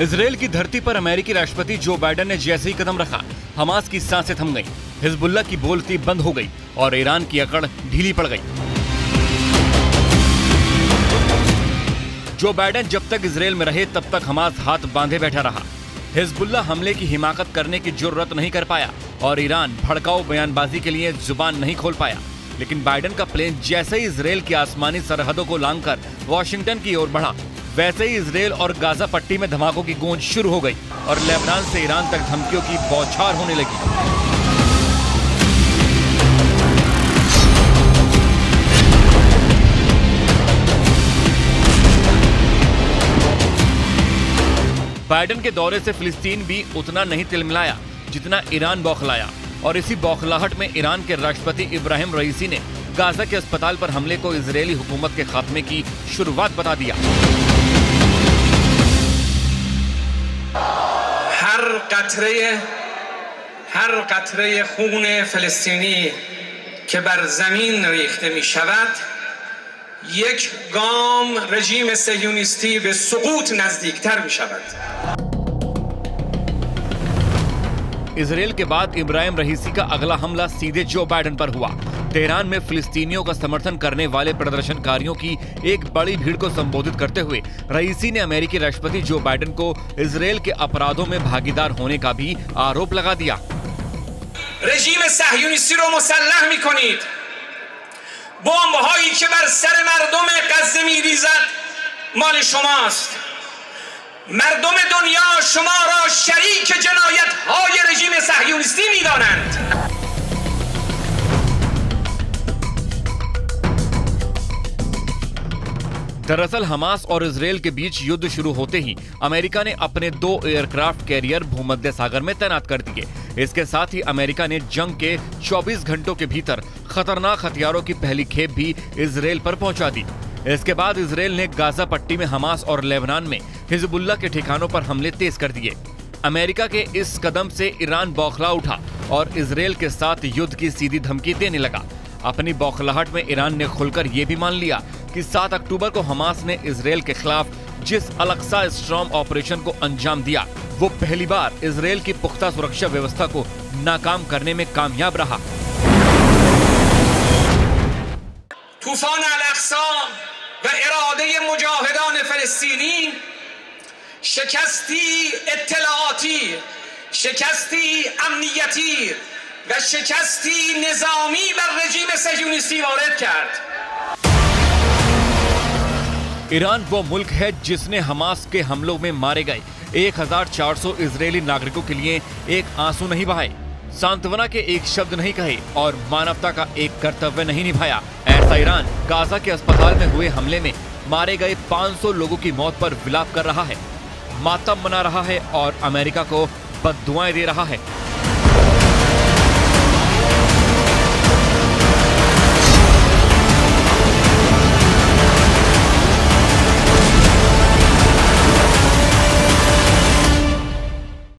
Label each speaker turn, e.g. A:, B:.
A: Israel की धरती पर अमेरिकी राष्ट्रपति जो बाइडेन ने जैसे ही कदम रखा, हमास की सांसें थम गईं, हिजबुल्लाह की बोलती बंद हो गई और ईरान की अकड़ ढीली पड़ गई। जो बाइडेन जब तक इजराइल में रहे तब तक हमास हाथ बांधे बैठा रहा। हिजबुल्लाह हमले की हिमाकत करने की जुर्रत नहीं कर पाया और ईरान भड़काऊ बयानबाजी के लिए जुबान नहीं खोल पाया। लेकिन बाइडेन का प्लेन जैसे ही इजराइल की आसमानी सरहदों को लांघकर वॉशिंगटन की ओर बढ़ा, वैसे ही इजराइल और गाजा पट्टी में धमाकों की गूंज शुरू हो गई और लेबनान से ईरान तक धमकियों की बौछार होने लगी। बाइडेन के दौरे से फिलिस्तीन भी उतना नहीं तिलमिलाया जितना ईरान बौखलाया और इसी बौखलाहट में ईरान के राष्ट्रपति इब्राहिम रईसी ने गाजा के अस्पताल पर हमले को इजरायली हुकूमत के खात्मे की शुरुआत बता दिया।
B: हर कतरे खून फलस्तीनी के बर जमीन रीखते मिशवद एक गाम रजीम सह्यूनिस्ती बे सुकूत नजदीकतर मिशवद।
A: इजराइल के बाद इब्राहिम रईसी का अगला हमला सीधे जो बाइडेन पर हुआ। तेहरान में फिलिस्तीनियों का समर्थन करने वाले प्रदर्शनकारियों की एक बड़ी भीड़ को संबोधित करते हुए रईसी ने अमेरिकी राष्ट्रपति जो बाइडेन को इजराइल के अपराधों में भागीदार होने का भी आरोप लगा दिया।
B: रजीम सह्यूनिस्ती रो मुसल्लह मिकोनीद, बॉम्ब‌हाई के बर सर मर्दम गज़ा मिरीज़द माल शुमास्त। मर्दम दुनिया शुमा रा शरीक जनायत‌हाय रजीम सह्यूनिस्ती मिदानंद।
A: दरअसल हमास और इजराइल के बीच युद्ध शुरू होते ही अमेरिका ने अपने 2 एयरक्राफ्ट कैरियर भूमध्य सागर में तैनात कर दिए। इसके साथ ही अमेरिका ने जंग के 24 घंटों के भीतर खतरनाक हथियारों की पहली खेप भी इजराइल पर पहुंचा दी। इसके बाद इजराइल ने गाजा पट्टी में हमास और लेबनान में हिजबुल्लाह के ठिकानों पर हमले तेज कर दिए। अमेरिका के इस कदम से ईरान बौखला उठा और इजराइल के साथ युद्ध की सीधी धमकी देने लगा। अपनी बौखलाहट में ईरान ने खुलकर ये भी मान लिया कि 7 अक्टूबर को हमास ने इजराइल के खिलाफ जिस अल-अक्सा स्टॉर्म ऑपरेशन को अंजाम दिया, वो पहली बार इजराइल की पुख्ता सुरक्षा व्यवस्था को नाकाम करने में कामयाब रहा।
B: तूफान अल-अक्सा व इरादे मुजाहिदान फलस्तीनी शिकस्ती इत्तलाआती, शिकस्ती अमनियती व शिकस्ती निजामी बर रजीम सह्यूनिस्ती वारिद करद।
A: ईरान वो मुल्क है जिसने हमास के हमलों में मारे गए 1400 इजरायली नागरिकों के लिए एक आंसू नहीं बहाए, सांत्वना के एक शब्द नहीं कहे और मानवता का एक कर्तव्य नहीं निभाया। ऐसा ईरान गाजा के अस्पताल में हुए हमले में मारे गए 500 लोगों की मौत पर विलाप कर रहा है, मातम मना रहा है और अमेरिका को बद्दुआएं दे रहा है।